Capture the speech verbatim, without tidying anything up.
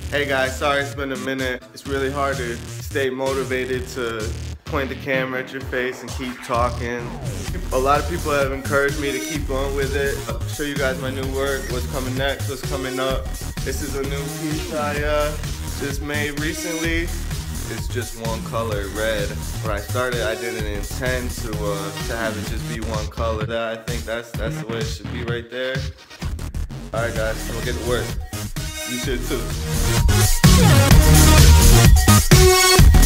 Hey guys, sorry it's been a minute. It's really hard to stay motivated to point the camera at your face and keep talking. A lot of people have encouraged me to keep going with it. I'll show you guys my new work, what's coming next, what's coming up. This is a new piece I uh, just made recently. It's just one color, red. When I started, I didn't intend to uh, to have it just be one color. I think that's that's the way it should be right there. All right, guys, we'll get to work. You should too.